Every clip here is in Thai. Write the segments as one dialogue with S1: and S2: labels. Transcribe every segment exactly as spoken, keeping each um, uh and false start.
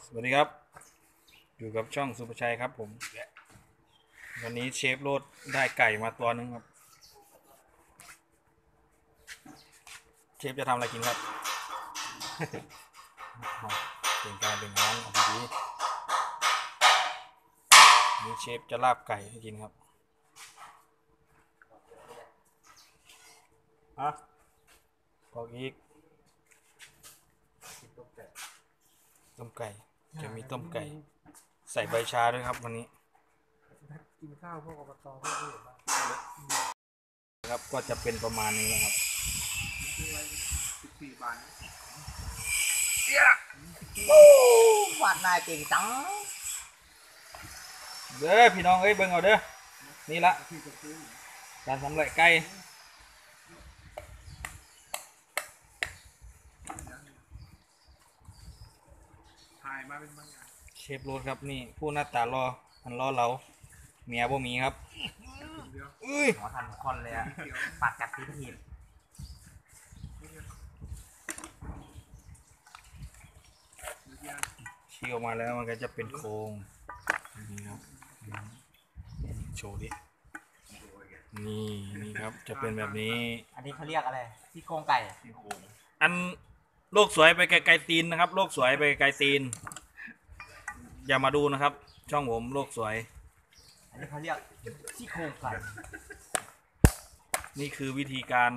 S1: สวัสดีครับอยู่กับช่องสุภชัยครับผมวันนี้เชฟโรดได้ไก่มาตัวนึงครับเชฟจะทำอะไรกินครับ เป็นการเป็นน้องดีนี่เชฟจะลาบไก่ให้กินครับอ่ะบอกอีกต้มไก่จะมีต้มไก่ใส่ใบชาด้วยครับวันนี้
S2: กินข้าวพวกอบตพวกนี้บ้าง
S1: ครับก็จะเป็นประมาณนี้นะครับ
S2: สิบสี่บาท
S3: วาดนายเก่งจัง
S1: เด้อพี่น้องเอ้ยเบิ่งเอาเด้อนี่ละการสำเร็จไก่
S2: ถ่ายมาเป็นบางอย่าง
S1: เชฟโรดครับนี่ผู้หน้าตารอมันรอเราเมียบ่มีครับอุ้ย
S3: หมอทันคนเลยอะปัดกัดทิ้งหิน
S1: ชี้ออกมาแล้วมันก็จะเป็นโครงนี่ครับโชว์ดินี่นี่ครับจะเป็นแบบนี้
S3: อันนี้เขาเรียกอะไรที่โครงไก่
S1: อันโลกสวยไปไกลๆตีนนะครับโลกสวยไปไกลตีนอย่ามาดูนะครับช่องผมโลกสวย
S3: อันนี้เขาเรียกที่โครงไก่
S1: นี่คือวิธีการ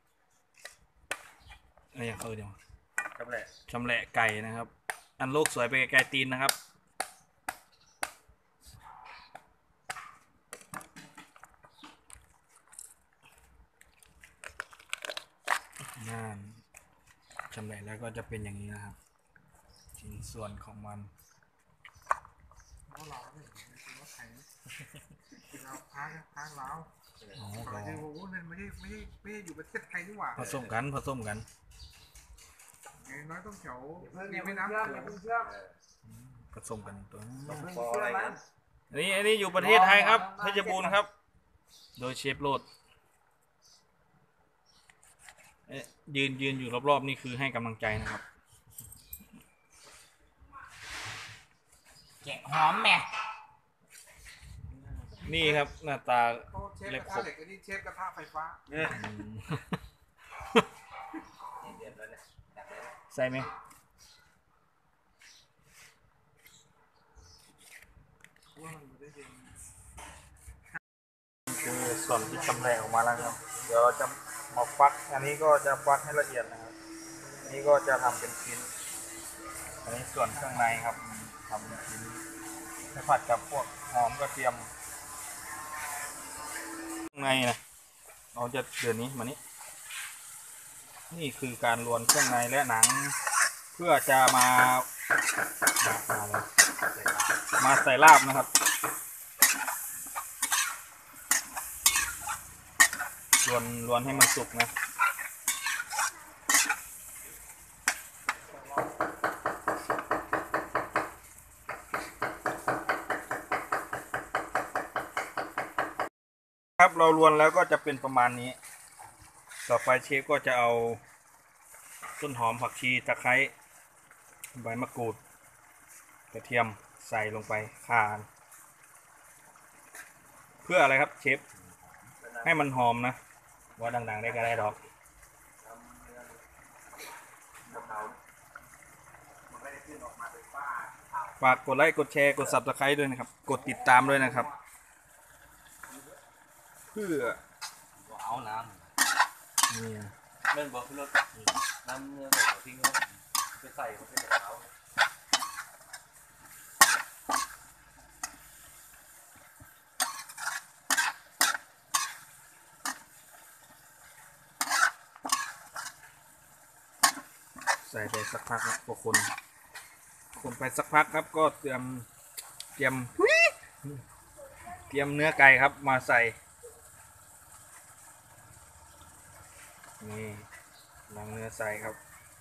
S1: อะไรอย่างเขาเดียวชำแหละชำแหละไก่นะครับอันโลกสวยไปไกลๆตีนนะครับนั่นชำแหละแล้วก็จะเป็นอย่างนี้นะครับชิ้นส่วนของมัน
S2: เพราะเราเนี่ยคือว่าไข่คือเราพักพักเรา
S1: อ๋อ
S2: คือโอ้โหนั่นไม่ใช่ไม่ใช่ไม่ใช่อยู่ประเทศไทยนี่หว่า
S1: ผสมกันผสมกัน
S2: อย่างน้อยต้องแถวริมแม่น้ำโขง
S1: ผสมกันตัวอันนี้อันนี้อยู่ประเทศไทยครับเพชรบูรณ์ครับโดยเชฟโรดยืนยืนอยู่รอบๆนี่คือให้กำลังใจนะครับ
S3: แกะหอมแม่
S1: นี่ครับหน้าตา
S2: เล็บขบอันนี้เชฟกระทะไฟฟ้า
S1: ใส่ไหมคือส่วนที่ชำแหละออกมาแล้วครับเดี๋ยวเราจะมาฟักอันนี้ก็จะฟักให้ละเอียดนะครับอันนี้ก็จะทำเป็นชิ้นอันนี้ส่วนเครื่องในครับทำเป็นชิ้นให้ผัดกับพวกหอมกระเทียมข้างในนะเราจะเดือนนี้มานี้นี่คือการรวนเครื่องในและหนังเพื่อจะมามาใส่ลาบนะครับรวนรวนให้มันสุกนะครับเรารวนแล้วก็จะเป็นประมาณนี้ต่อไปเชฟก็จะเอาต้นหอมผักชีตะไคร้ใบมะกรูดกระเทียมใส่ลงไปข่าเพื่ออะไรครับเชฟให้มันหอมนะว่าดังๆได้ก็ได้ดอกฝากกดไลค์กดแชร์กดซับสไครต์ด้วยนะครับกดติดตามด้วยนะครับเพื่อ
S3: เอาน้
S1: ำนี่
S3: เล่นบอลขึ้นรถน้ำเนื้อแบบทิ้งรถไปใส่เขาเป็นกระเช้า
S1: ใส่ไปสักพักครับก็คนคนไปสักพักครับก็เตรียมเตรียมเตรียมเนื้อไก่ครับมาใส่นี่ล้างเนื้อใส่ครับ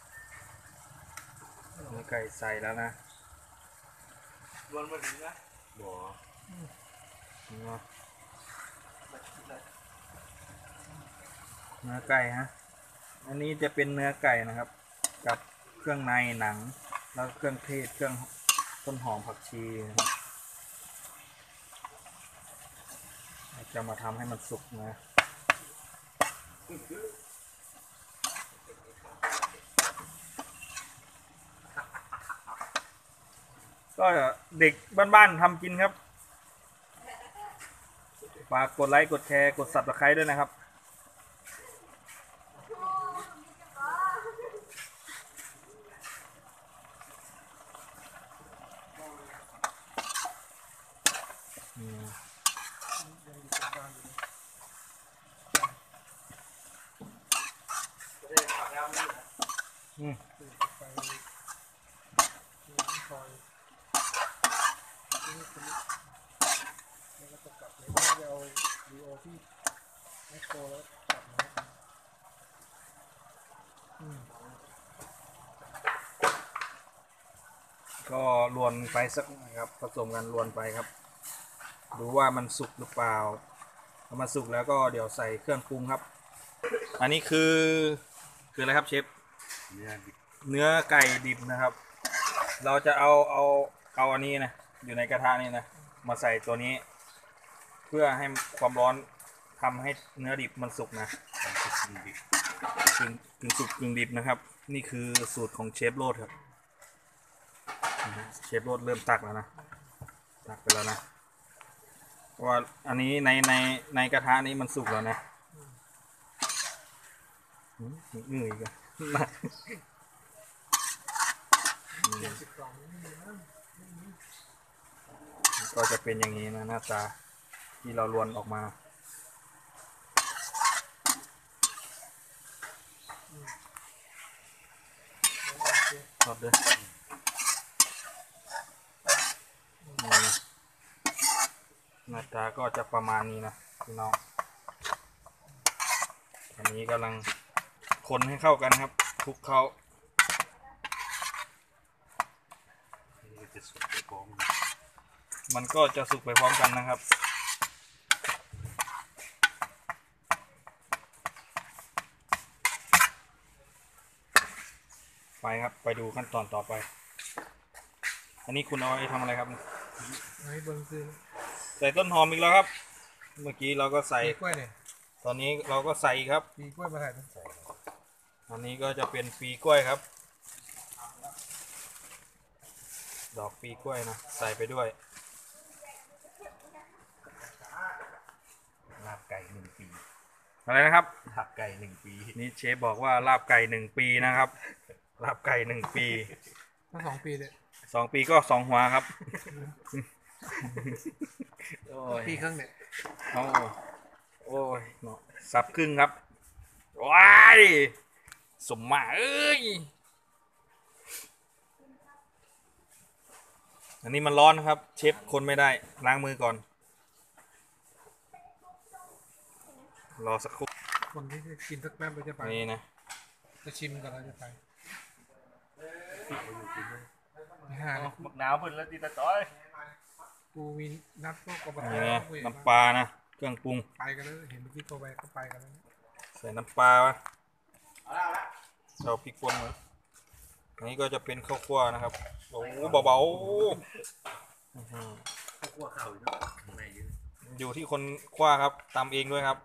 S1: เนื้อไก่ใส่แล้วนะ
S3: รวนมาถึงนะ
S1: บ่เนื้อไก่ฮะอันนี้จะเป็นเนื้อไก่นะครับกับเครื่องในหนังแล้วเครื่องเทศเครื่องต้นหอมผักชีนะครับจะมาทำให้มันสุกนะก็เด็กบ้านๆทำกินครับฝากกดไลค์กดแชร์กด ซับสไครบ์ ด้วยนะครับอืมอืม
S2: ไปคอยแล้วก็จะกลับเลยก็จะเอาวีโอที่แมคโครแล้วกลับมาอืม
S1: ก็ลวนไปสักหน่อยครับผสมกันลวนไปครับดูว่ามันสุกหรือเปล่าถ้ามันสุกแล้วก็เดี๋ยวใส่เครื่องปรุงครับอันนี้คือคืออะไรครับเชฟ
S3: เนื้อดิบ
S1: เนื้อไก่ดิบนะครับเราจะเอาเอาเอาอันนี้นะอยู่ในกระทะนี่นะมาใส่ตัวนี้ เพื่อให้ความร้อนทำให้เนื้อดิบมันสุกนะ
S3: ความสุกดิบ
S1: กึ่งกึ่งสุกกึ่งดิบนะครับนี่คือสูตรของเชฟโรดครับเชฟโรดเริ่มตักแล้วนะตักไปแล้วนะเพราะว่าอันนี้ในในในกระทะนี้มันสุกแล้วนะอืมเหนื่อยกัน
S2: เจ็ดสิบสองนี่นะ
S1: ก็จะเป็นอย่างนี้นะหน้าตาที่เราลวนออกมาทอดด้วยนี่นะหน้าตาก็จะประมาณนี้นะพี่น้องอันนี้กำลังคนให้เข้ากันครับคลุกเข้า
S3: นี่จะสุกไปพร้อม
S1: มันก็จะสุกไปพร้อมกันนะครับไปครับไปดูขั้นตอนต่อไปอันนี้คุณเอาไปทำอะไรครับ
S2: ให้เบิ้งคือ
S1: ใส่ต้นหอมอีกแล้วครับเมื่อกี้เราก็ใส่
S2: ปีกล้วยเนี่ย
S1: ตอนนี้เราก็ใส่อีกครับ
S2: ปีกล้วยมาถ่ายต้องใส่
S1: อันนี้ก็จะเป็นปีกล้วยครับ ดอกปีกล้วยนะใส่ไปด้วย
S3: ลาบไก่หนึ่งปี
S1: อะไรนะครับ
S3: ลาบไก่หนึ่งปี
S1: นี่เชฟบอกว่าลาบไก่หนึ่งปีนะครับลาบไก่หนึ่งปี
S2: ทั้งสองปีเลย
S1: สองปีก็สองหัวครับโอ้ย
S2: ปีครึ่งเนี่ย
S1: โอ้โอ้ยเนาะสับครึ่งครับว้ายสมมาเอ้ยอันนี้มันร้อนนะครับเชฟคนไม่ได้ล้างมือก่อนรอสักครู่
S2: คนที่จะกินสักแป๊บเราจะไป
S1: นี่นะ
S2: จะชิมกันเราจะไปไปหา
S3: มักหนาวเพิ่นแล้วตีตาต้อย
S2: กูมีนัดพวกกบฏ
S1: นี่นะน้ำปลานะเครื่องปรุง
S2: ไปกันแล้วเห็นเมื่อกี้โทรไปก็ไปกันแล้ว
S1: ใส่น้ำปลาวะเราพริกป่นไว้อันนี้ก็จะเป็นข้าวคั่วนะครับโอ้โหเบาๆอื้อหือ
S3: คั่วข้าวอยู่เนาะไม่เยอะ
S1: อยู่ที่คนคว้าครับตำเองด้วยครับ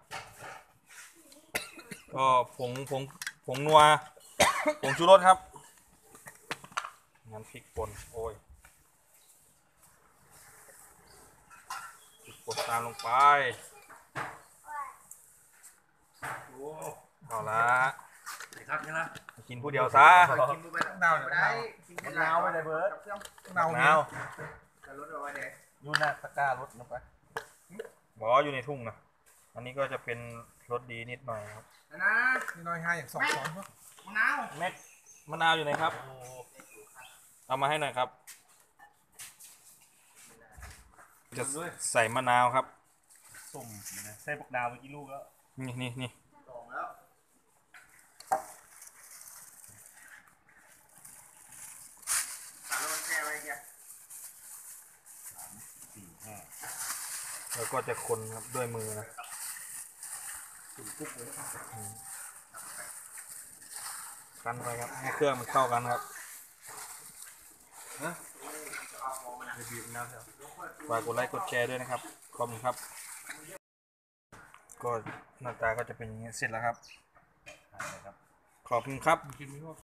S1: ก็ผงผงผงนัวผงชูรสครับน้ำพริกป่นโอ้ยพริกป่นตามลงไปเอาละ
S3: ไอ้ครับใช่ไหม
S1: กินผู้เดียวซะ
S2: กินดูไปตั้งนาวเนี่ยได้
S3: มันหนาวไปเลยเบิร์ด
S2: นาว
S1: ห
S2: เนี่
S1: นา
S2: ยว
S3: อยู่หน้าตะกร้ารถลงไป
S1: บอกอยู่ในทุ่งนะอันนี้ก็จะเป็นรสดีนิดหน่อยครับ
S2: นี่น้อยห้าอย่างสองสองพวก
S1: เม็ดมะนาวอยู่ไหนครับเอามาให้หน่อยครับจะใส่มะนาวครับ
S3: ส้มนะใส่ปักดาวไปกี่ลูกแล้ว
S1: นี่นี่นี่
S3: สี่ห้า
S1: แล้วก็จะคนครับด้วยมือนะคั้นไปครับให้เครื่องมันเข้ากันครับรีวิวนะครับฝากกดไลค์กดแชร์ด้วยนะครับขอบคุณครับก็หน้าตาก็จะเป็นอย่างนี้เสร็จแล้วครับขอบคุณครับ